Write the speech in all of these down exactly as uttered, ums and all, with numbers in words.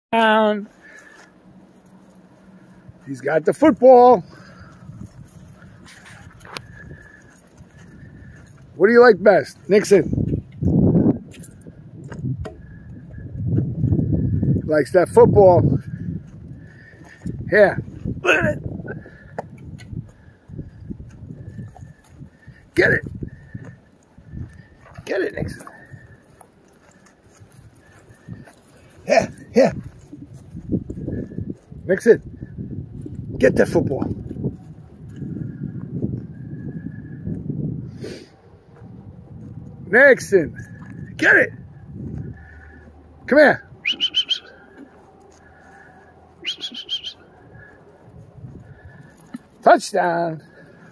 Down. He's got the football. What do you like best? Nixon likes that football. Here. Get it. Get it, Nixon. Here, here. Nixon, get that football. Nixon, get it. Come here. Touchdown.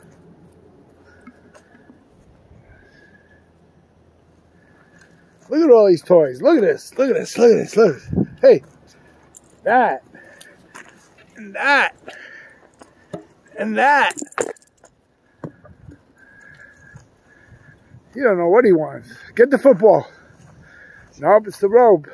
Look at all these toys. Look at this. Look at this. Look at this. Look at this. Hey, that. And that. And that. You don't know what he wants. Get the football. Nope, it's the robe.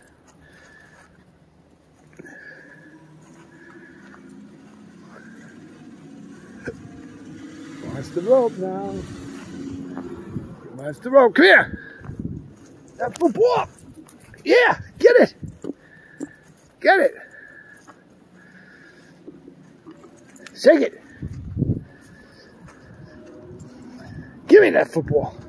Wants the rope now. Wants the rope. Come here. That football. Yeah, get it. Get it. Shake it. Give me that football.